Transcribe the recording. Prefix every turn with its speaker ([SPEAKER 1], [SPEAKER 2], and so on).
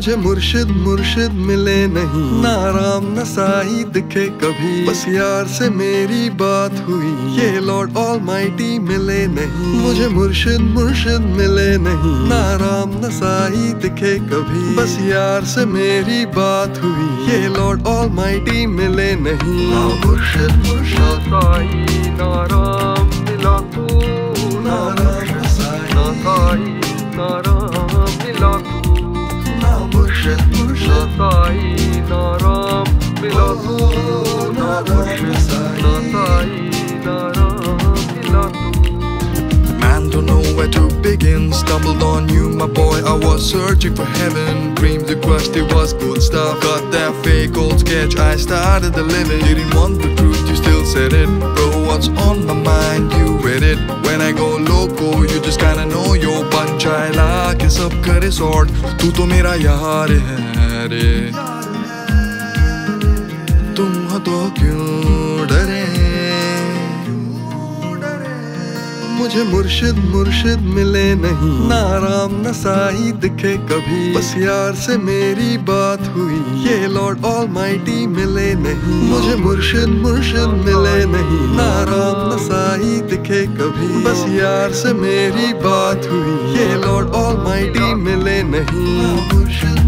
[SPEAKER 1] मुझे मुर्शिद मुर्शिद मिले नहीं, ना राम न साई दिखे कभी, बस यार से मेरी बात हुई, ये लॉर्ड ऑलमाइटी मिले नहीं। मुझे मुर्शिद मुर्शिद मिले नहीं, ना राम न साई दिखे कभी, बस यार से मेरी बात हुई, ये लॉर्ड ऑलमाइटी मिले नहीं। ना मुर्शिद मुर्शिद साई ना राम मिला तू, ना राम न साई ना राम मिला तू, ना मुर्शिद मुर्शिद साई ना राम मिला तू, ना मुर्शिद साई ना राम मिला तू।
[SPEAKER 2] Man, don't know where to begin. Stumbled on you, my boy. I was searching for heaven. Dreams and crushed, it was good stuff. Got that fake old sketch, I started the living. Didn't want the truth, you still said it. Bro, what's on my mind? You read it. When I go loco, you just kinda know your punch. I like it, sab kare sort. Tu to mera yaar hai re. Tum ho to kyun dare?
[SPEAKER 1] मुझे मुर्शिद मुर्शिद मिले नहीं, ना राम न साई दिखे कभी, बस यार से मेरी बात हुई, ये लॉर्ड ऑलमाइटी मिले नहीं। मुझे मुर्शिद मुर्शिद मिले नहीं, ना राम न साई दिखे कभी, बस यार से मेरी बात हुई, ये लॉर्ड ऑलमाइटी मिले नहीं। मुर्शिद